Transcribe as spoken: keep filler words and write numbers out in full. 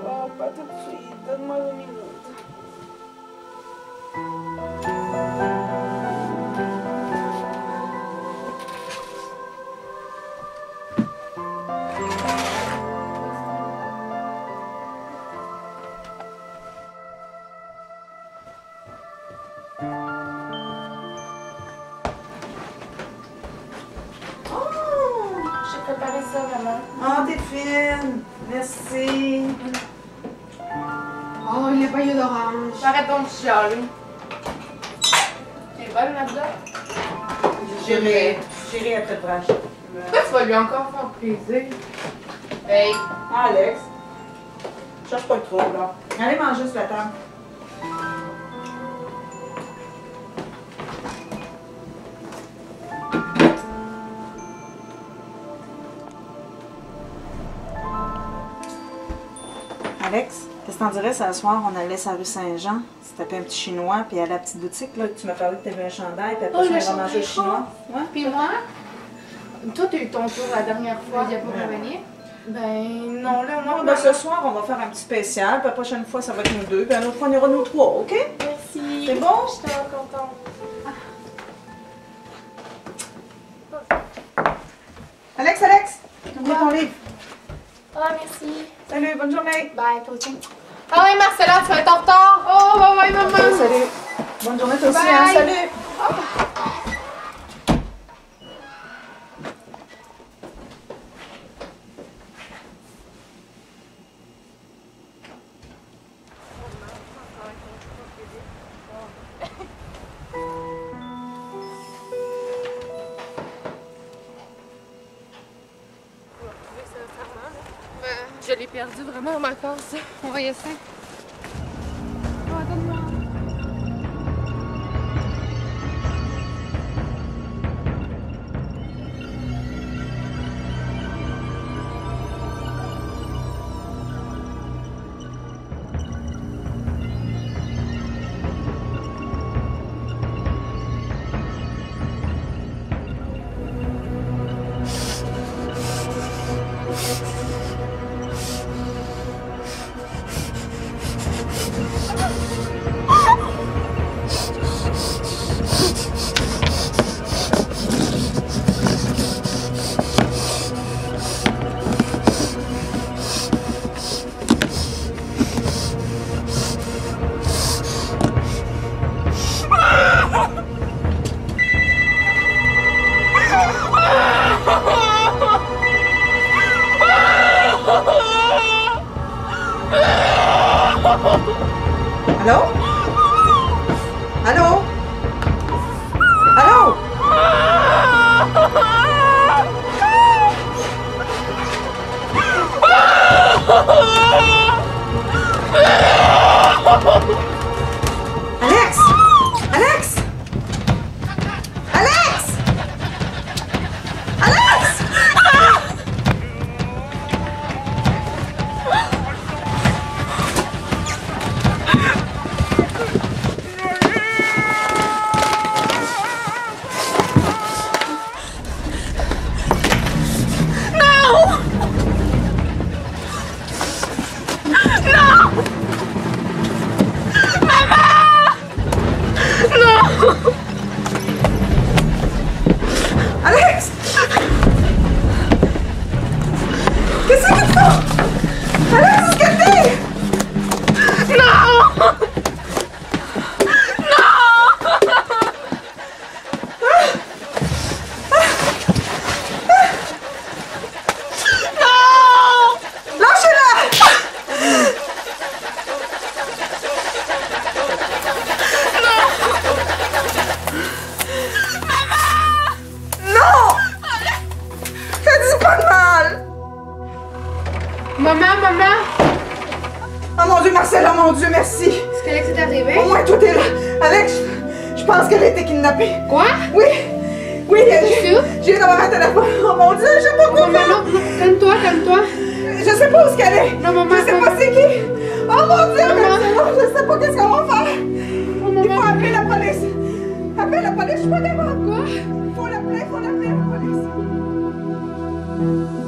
Oh, pas tout de suite. Donne-moi une minute. J'ai préparé ça, maman. Oh, t'es fine. Merci. Oh, il est pas d'orange. Arrête donc de chialer. T'es bonne là-dedans? J'irai. J'irai après le brunch. Pourquoi tu vas lui encore faire plaisir? Hey! Alex. Cherche pas trop, là. Allez manger sur la table. Alex, qu'est-ce que t'en dirais, ce soir, on allait sur la rue Saint-Jean, se taper un petit chinois, puis à la petite boutique, là, que tu m'as parlé que t'avais un chandail, puis après, Oh, tu le vas manger le chinois. Ouais? Puis moi? Toi, t'as eu ton tour la dernière fois. Il y a pas Ouais. revenir? Ben non, là, moi. Bon, ben, ce soir, on va faire un petit spécial, puis la prochaine fois, ça va être nous deux, puis une autre fois, on ira nous trois, OK? Merci. C'est bon? Je suis tellement contente. Alex, Alex, oublie ton livre. Ah, merci. Salut, bonne journée. Bye, toi aussi. Ah oui, Marcella, tu vas être en retard. Oh, bye bye, maman. Ok, salut. Bonne journée, toi aussi, Bye. hein, salut. Je l'ai perdu vraiment, ma case. On va y essayer. Oh, donne-moi. Allô? Allô? Allô? Alex! Alex! Alex! Alex! Alex! Qu'est-ce que tu fais? Alex, qu'est-ce que t'es? Non! Maman, maman! Oh mon Dieu, Marcella, mon Dieu, merci! Est-ce qu'Alex est arrivé? Au moins, tout est là! Alex, je, je pense qu'elle a été kidnappée! Quoi? Oui! Oui, C'est j'ai sûr? j'ai d'avoir un téléphone! Oh mon Dieu, je sais pas quoi Maman, faire! non, non, calme-toi, calme-toi. Je sais pas où est-ce qu'elle est! Non, maman, Je sais maman. pas c'est qui! Oh mon Dieu, Maman. Marcella, je sais pas qu'est-ce qu'on va faire! Oh, Il maman. faut appeler la police! Appelle la police, je suis pas capable! Quoi? Il faut l'appeler, il faut l'appeler, la police!